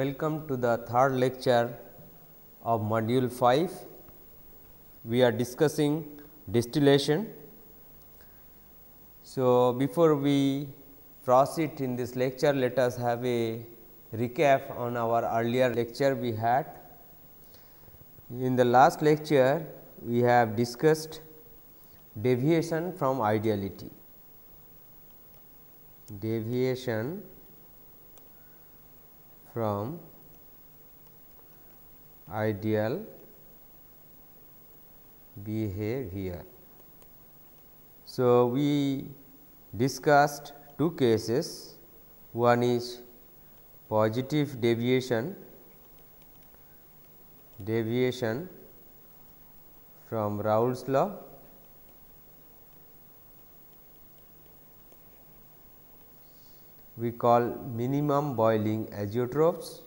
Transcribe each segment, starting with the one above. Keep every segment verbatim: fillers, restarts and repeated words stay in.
welcome to the third lecture of module five. We are discussing distillation. So, before we proceed in this lecture, let us have a recap on our earlier lecture we had. In the last lecture, we have discussed deviation from ideality. Deviation from ideal behavior. So, we discussed two cases, one is positive deviation, deviation from Raoult's law, we call minimum boiling azeotrophs,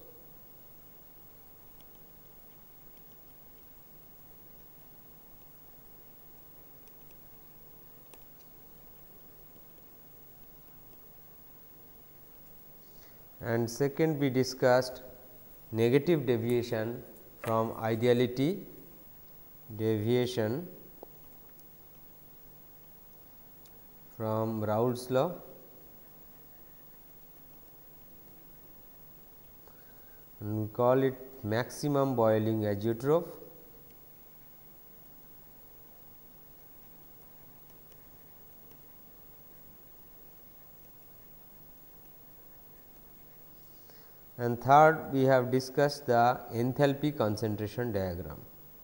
and second we discussed negative deviation from ideality, deviation from Raoult's law, and we call it maximum boiling azeotroph. And third, we have discussed the enthalpy concentration diagram.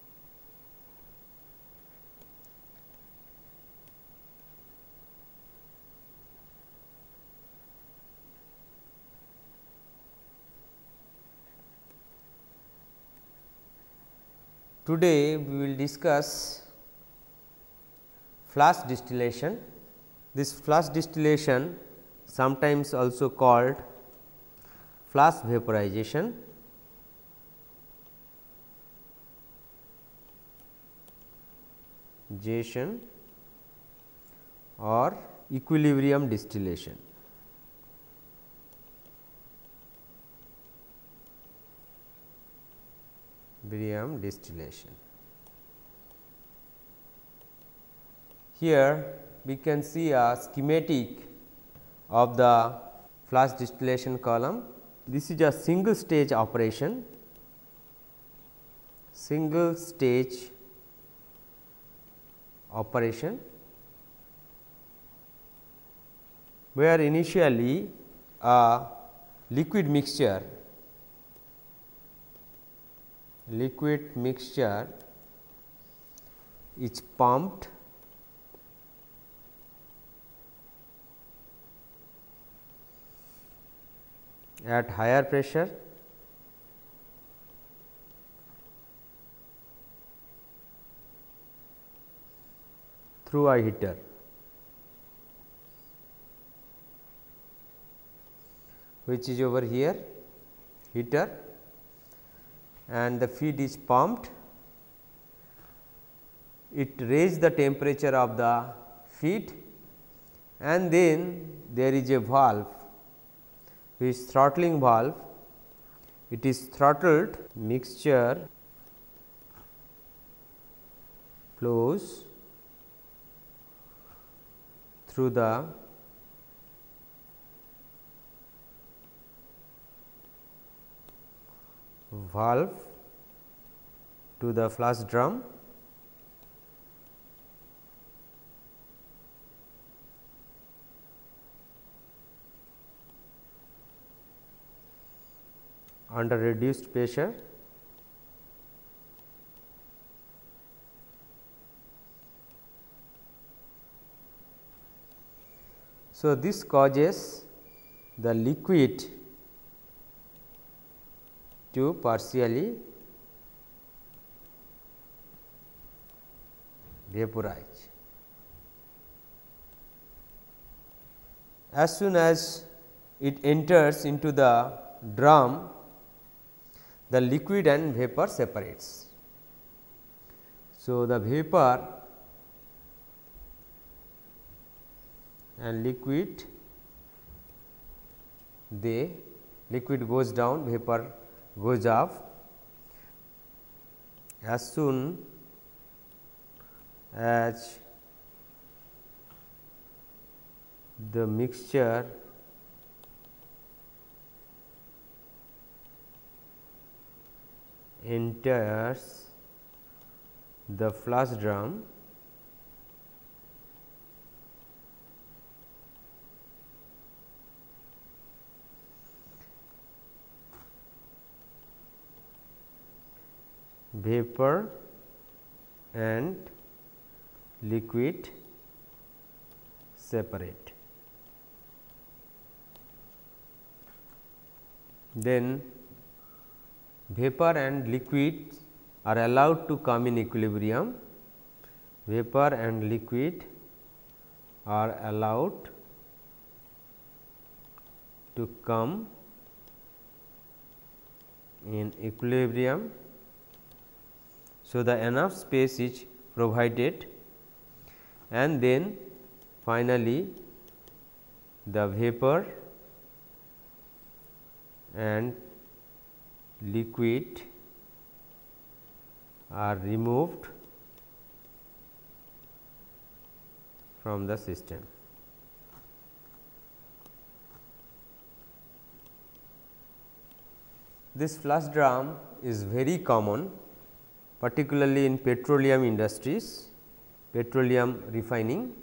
Today, we will discuss flash distillation. This flash distillation, sometimes also called flash vaporization, Jason or equilibrium distillation. Equilibrium distillation. Here we can see a schematic of the flash distillation column. This is a single stage operation, single stage operation, where initially a liquid mixture liquid mixture is pumped at higher pressure through a heater. Which is over here, heater, and the feed is pumped. It raises the temperature of the feed, and then there is a valve, which is throttling valve. It is throttled, mixture flows through the valve to the flash drum, under reduced pressure. So, this causes the liquid to partially vaporize. As soon as it enters into the drum, the liquid and vapor separates. So, the vapor and liquid, they liquid goes down, vapor goes off as soon as the mixture enters the flush drum vapor and liquid separate. Then vapor and liquid are allowed to come in equilibrium. Vapor and liquid are allowed to come in equilibrium. So, the enough space is provided, and then finally, the vapor and liquid are removed from the system. This flush drum is very common, particularly in petroleum industries, petroleum refining.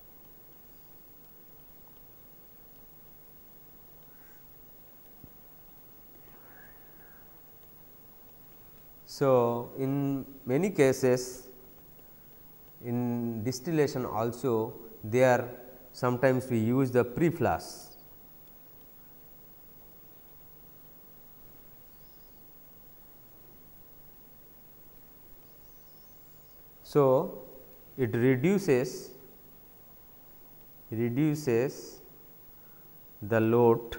So, in many cases in distillation also there sometimes we use the pre-flush. So, it reduces reduces the load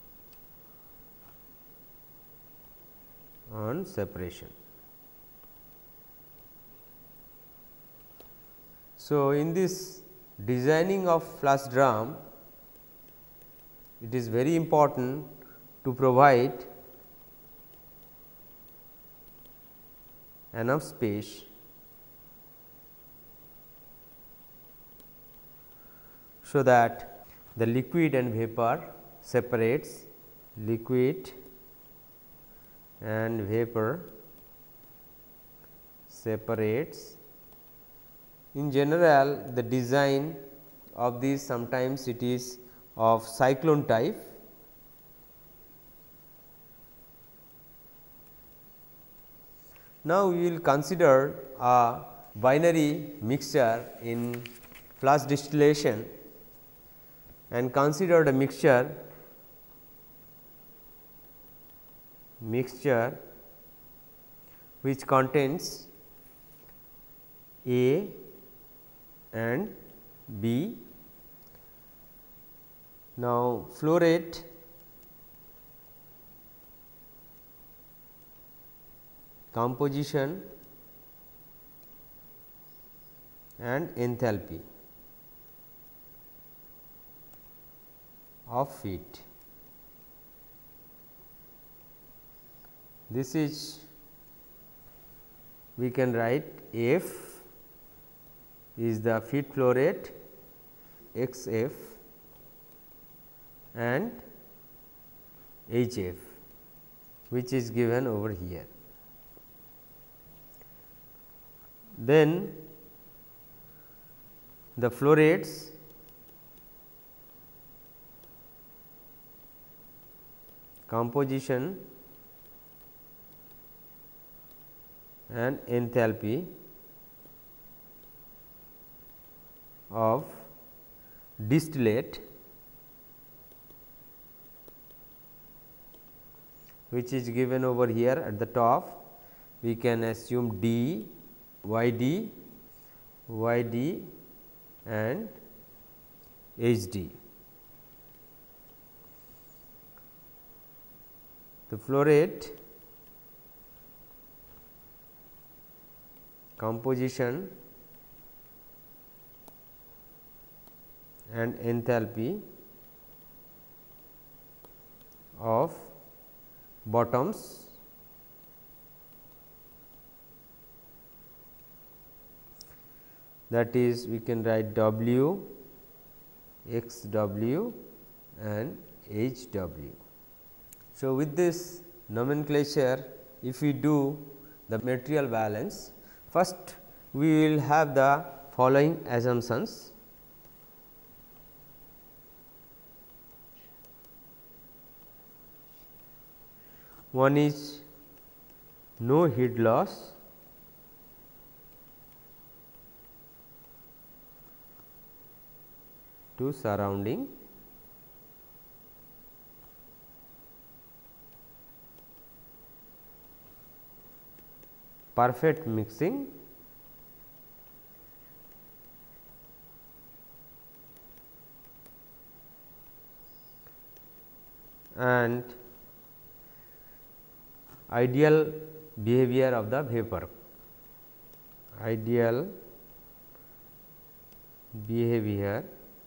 on separation. So, in this designing of flush drum, it is very important to provide enough space so that the liquid and vapor separates, liquid and vapor separates. In general, the design of this sometimes it is of cyclone type. Now, we will consider a binary mixture in flash distillation and consider the mixture mixture which contains A and B. Now, flow rate composition and enthalpy of feed. This is we can write F is the feed flow rate, X F and H F, which is given over here. Then the flow rates composition and enthalpy of distillate, which is given over here at the top. We can assume D, Y D, Y D and H D. The flow rate composition and enthalpy of bottoms that is we can write W, X W and H W. So, with this nomenclature, if we do the material balance, first we will have the following assumptions. One is no heat loss, to surrounding, perfect mixing, and ideal behavior of the vapor, ideal behavior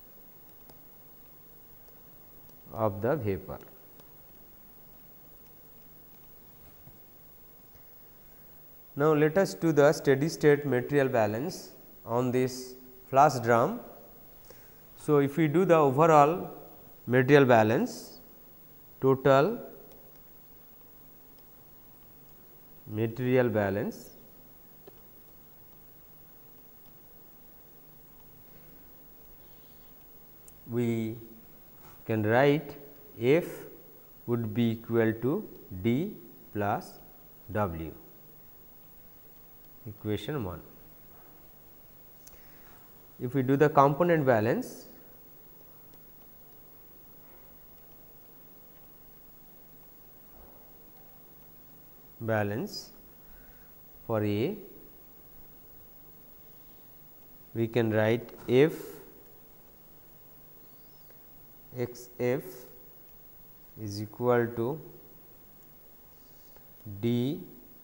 of the vapor. Now, let us do the steady state material balance on this flash drum. So, if we do the overall material balance, total material balance, we can write F would be equal to D plus W, equation one. If we do the component balance, balance for A, we can write F X F is equal to D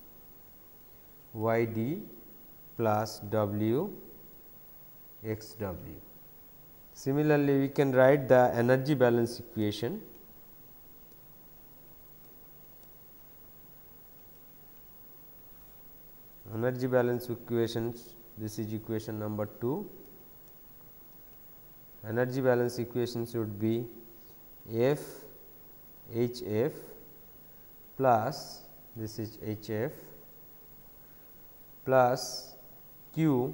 Y D plus W X W. Similarly, we can write the energy balance equation. Energy balance equations, this is equation number two. Energy balance equation should be F H F plus, this is H F, plus Q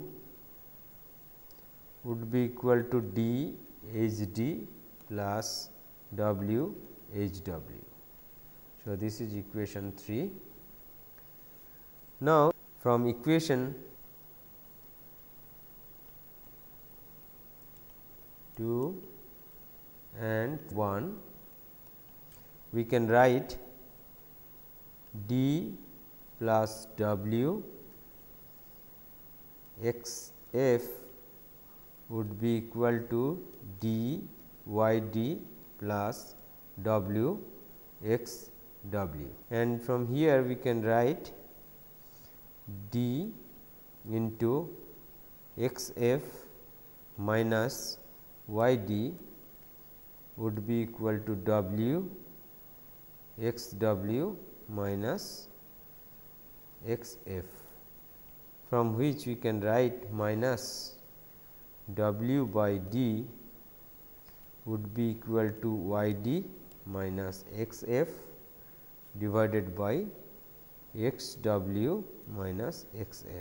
would be equal to D H D plus W H W. So, this is equation three. Now, from equation two and one, we can write D plus W X F would be equal to D Y D plus W X W, and from here we can write D into X F minus Y D would be equal to W X W minus X F, from which we can write minus W by D would be equal to Y D minus X F divided by X W minus X F.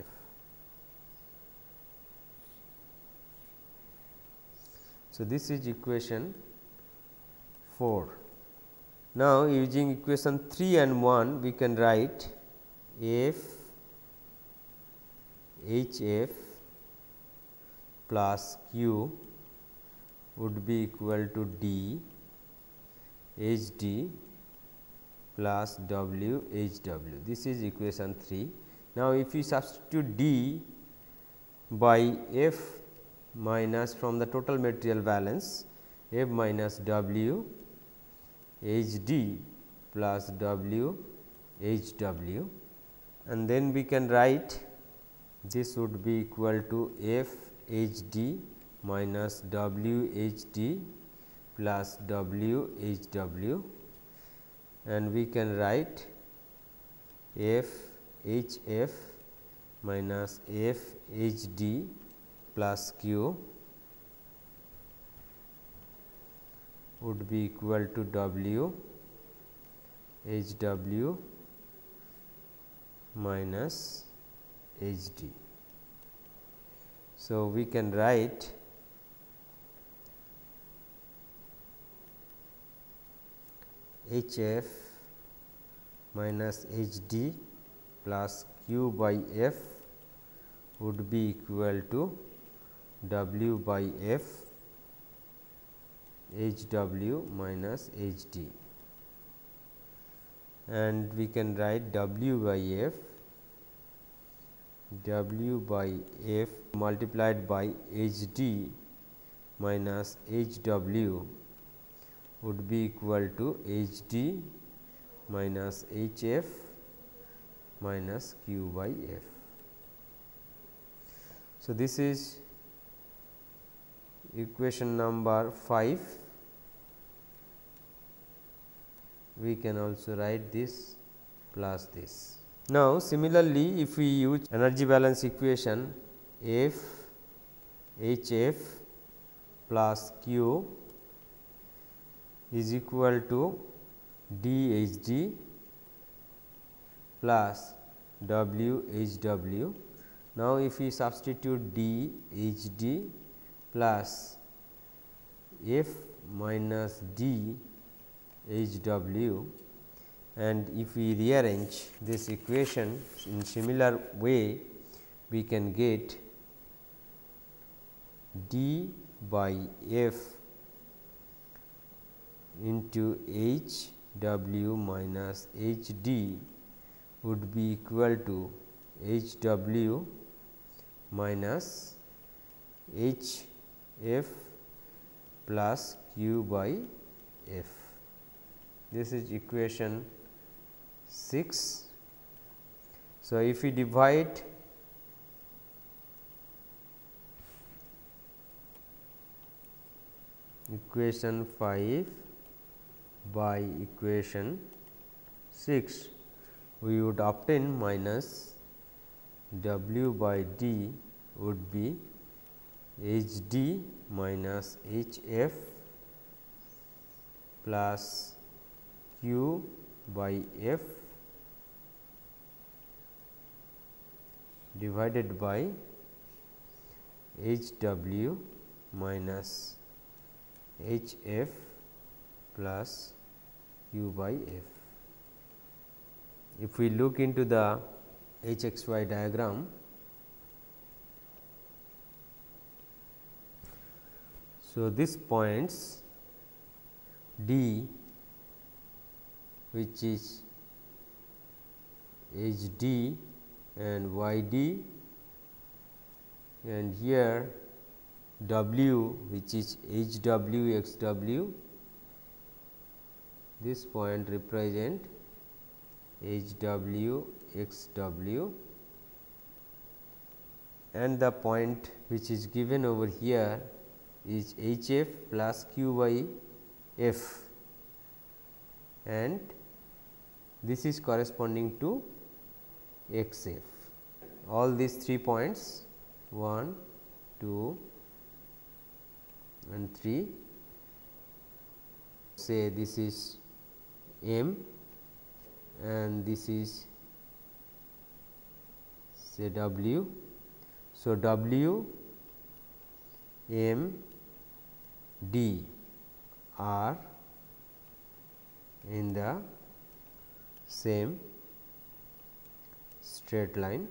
So, this is equation four. Now, using equation three and one, we can write F H F plus Q would be equal to D H D plus W H W. This is equation three. Now, if we substitute D by F minus from the total material balance, F minus W H D plus W H W, and then we can write this would be equal to F H D minus W H D plus W H W, and we can write F H F minus F H D plus Q would be equal to W H W minus H D. So, we can write H F minus H D plus Q by F would be equal to W by F H W minus H D, and we can write W by F W by F multiplied by H D minus H W would be equal to H D minus H F minus Q by F. So, this is equation number five. We can also write this plus this. Now, similarly, if we use energy balance equation, F H F plus Q is equal to D H D plus W H W. Now, if we substitute D H D plus F minus D H W, and if we rearrange this equation in similar way, we can get D by F into H W minus H D would be equal to H W minus H F plus Q by F. This is equation six. So, if we divide equation five by equation six, we would obtain minus W by D would be H D minus H F plus Q by F divided by H W minus H F plus Q by F. If we look into the H X Y diagram, so this points D, which is H D and Y D, and here W, which is H W X W. This point represent H W X W, and the point which is given over here is H F plus Q by F, and this is corresponding to X F. All these three points one, two and three, say this is M and this is say W. So, W, M, D are in the same straight line,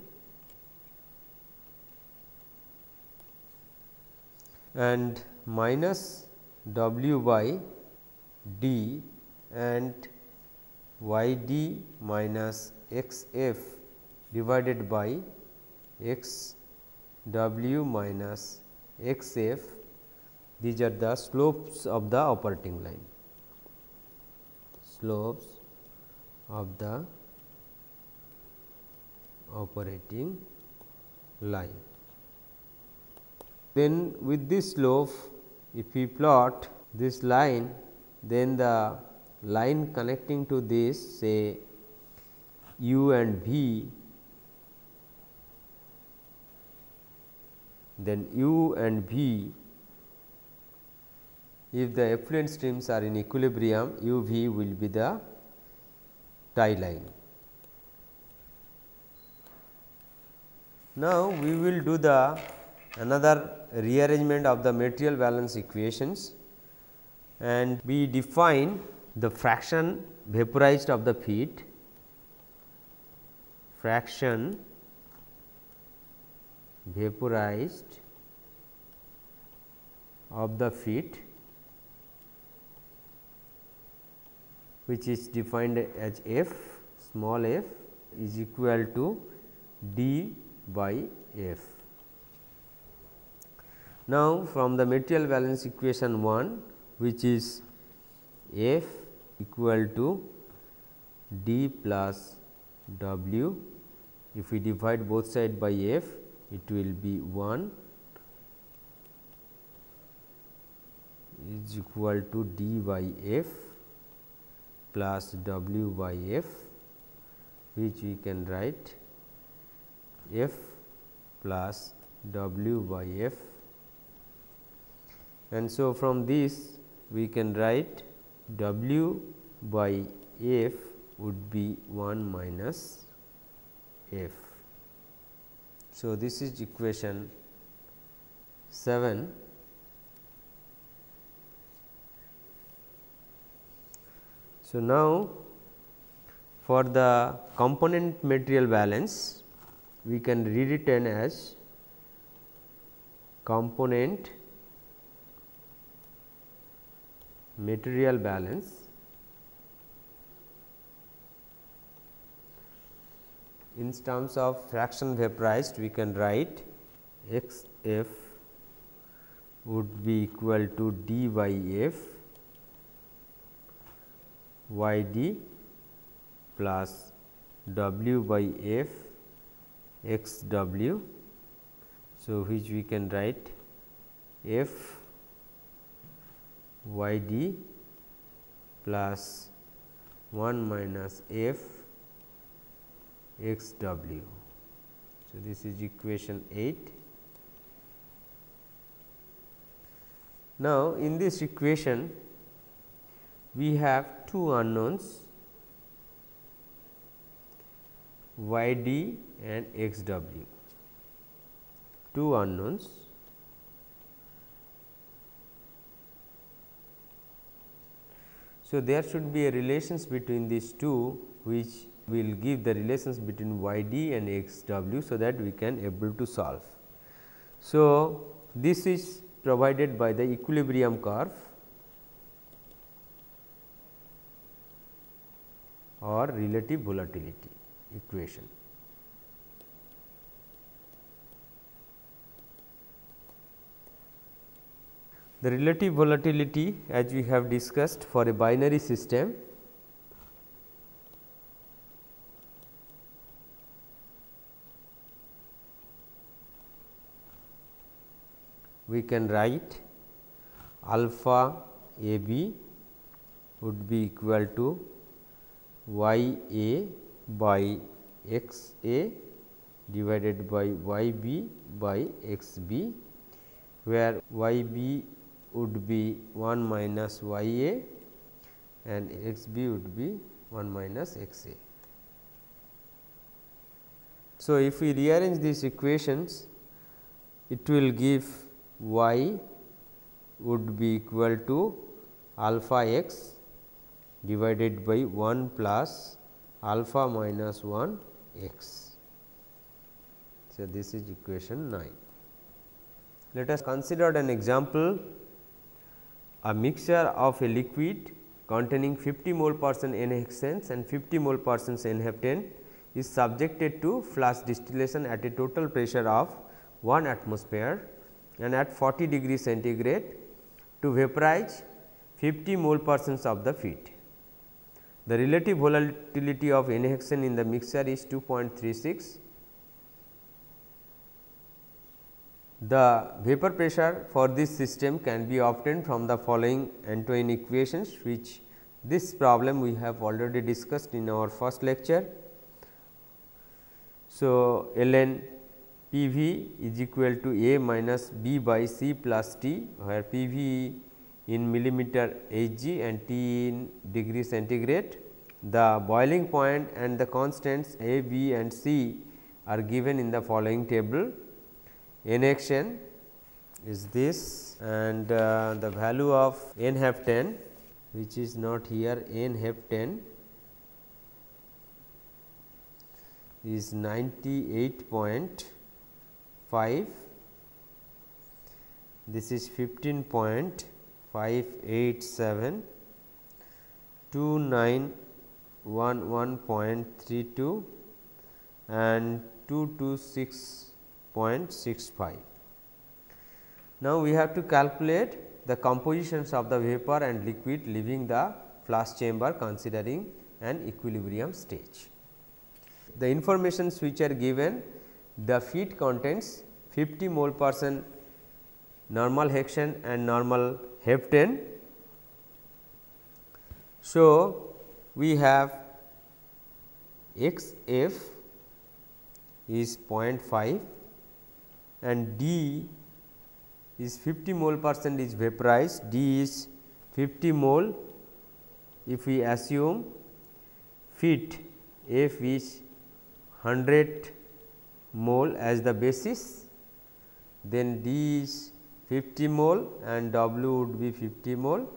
and minus W by D and Y D minus X F divided by X W minus X F, these are the slopes of the operating line, slopes of the operating line. Then with this slope, if we plot this line, then the line connecting to this, say U and V, then U and V, if the effluent streams are in equilibrium, U V will be the tie line. Now, we will do the another rearrangement of the material balance equations, and we define the fraction vaporized of the feed, fraction vaporized of the feed, which is defined as F, small f is equal to D by F. Now, from the material balance equation one, which is F equal to D plus W, if we divide both sides by F, it will be one is equal to D by F plus W by F, which we can write F plus W by F, and so from this we can write W by F would be one minus F. So, this is equation seven. So, now for the component material balance, we can rewritten as component material balance in terms of fraction vaporized. We can write X F would be equal to D by F Y D plus W by F X W. So, which we can write F Y D plus one minus F X W. So, this is equation eight. Now, in this equation we have two unknowns Y D and X W, two unknowns. So, there should be a relations between these two, which will give the relations between Y D and X W, so that we can able to solve. So, this is provided by the equilibrium curve or relative volatility equation. The relative volatility, as we have discussed, for a binary system, we can write alpha A B would be equal to Y A by X A divided by Y B by X B, where Y B would be one minus Y A and X B would be one minus X A. So, if we rearrange these equations, it will give Y would be equal to alpha x divided by one plus alpha minus one x. So, this is equation nine. Let us consider an example. A mixture of a liquid containing fifty mole percent N hexane and fifty mole percent N heptane is subjected to flash distillation at a total pressure of one atmosphere and at forty degree centigrade to vaporize fifty mole percent of the feed. The relative volatility of N hexane in the mixture is two point three six. The vapor pressure for this system can be obtained from the following Antoine equations, which this problem we have already discussed in our first lecture. So, ln P V is equal to A minus B by C plus T, where P V in millimeter H G and T in degree centigrade. The boiling point and the constants A, B and C are given in the following table. N X N is this, and uh, the value of N H ten, which is not here, N H ten is ninety-eight point five, this is fifteen point five eight seven, two nine one one point three two and two two six point six five. Now, we have to calculate the compositions of the vapor and liquid leaving the flash chamber considering an equilibrium stage. The informations which are given, the feed contains fifty mole percent normal hexane and normal heptane. So, we have X F is zero point five and D is fifty mole percent is vaporized, D is fifty mole. If we assume feed F is one hundred mole as the basis, then D is fifty mole and W would be fifty mole.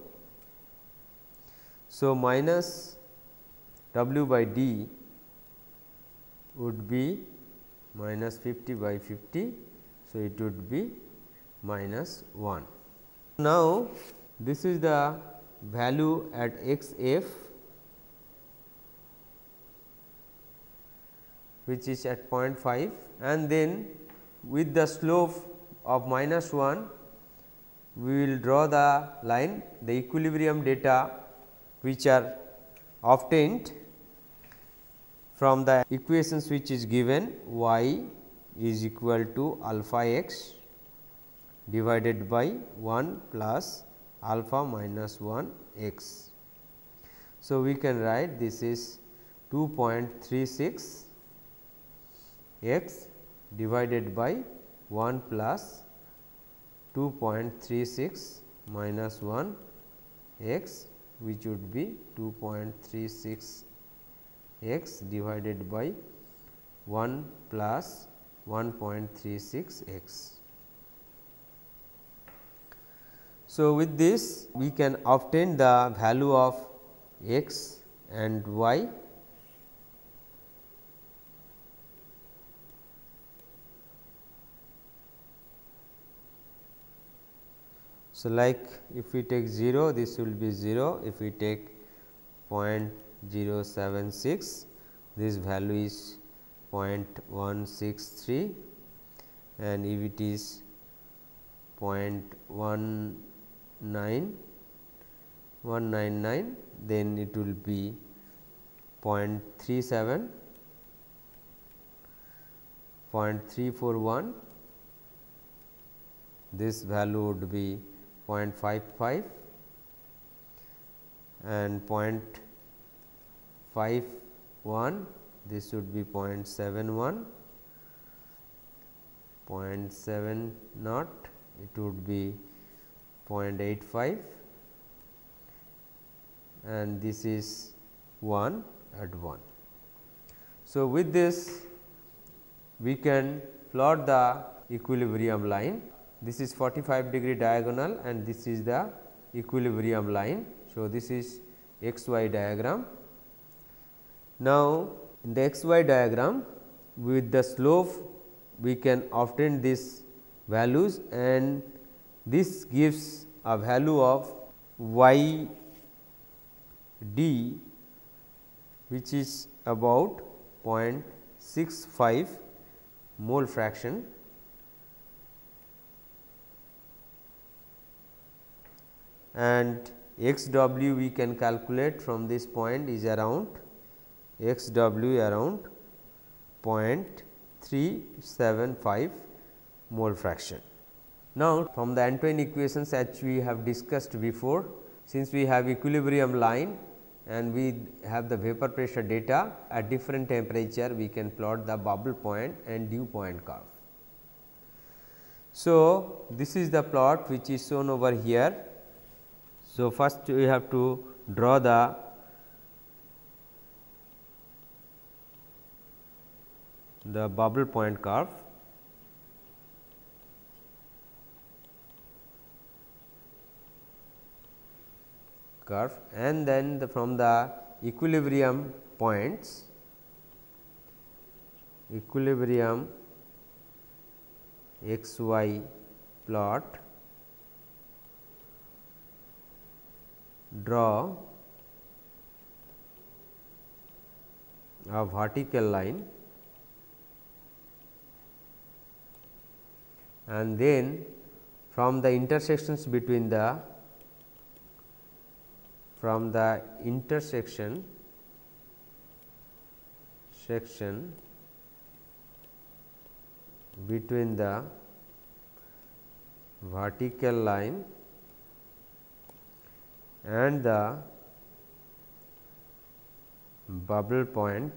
So, minus W by D would be minus fifty by fifty. So, it would be minus one. Now, this is the value at X F, which is at zero point five, and then with the slope of minus one, we will draw the line, the equilibrium data which are obtained from the equations which is given, y is equal to alpha x divided by one plus alpha minus one x. So, we can write this is two point three six x divided by one plus two point three six minus one x, which would be two point three six x divided by one plus one point three six x. So, with this we can obtain the value of x and y. So, like if we take zero, this will be zero. If we take zero point zero seven six, this value is zero point one six three, and if it is zero point one nine one nine nine, then it will be zero point three seven, zero point three four one, this value would be zero point five five and zero point five one, this would be zero point seven one, zero point seven zero, it would be zero point eight five, and this is one at one. So, with this we can plot the equilibrium line. This is forty-five degree diagonal and this is the equilibrium line. So, this is x y diagram. Now, in the x y diagram, with the slope we can obtain these values, and this gives a value of y d, which is about zero point six five mole fraction. And x w we can calculate from this point is around x w around zero point three seven five mole fraction. Now, from the Antoine equations, as we have discussed before, since we have equilibrium line and we have the vapor pressure data at different temperature, we can plot the bubble point and dew point curve. So, this is the plot which is shown over here. So, first we have to draw the the bubble point curve. curve and then the from the equilibrium points, equilibrium x y plot, draw a vertical line and then from the intersections between the from the intersection section between the vertical line and the bubble point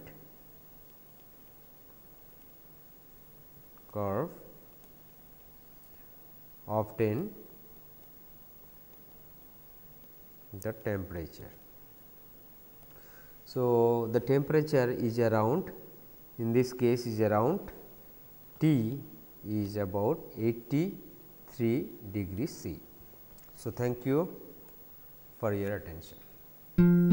curve obtain the temperature. So, the temperature is around, in this case is around T is about eighty-three degrees C. So, thank you for your attention.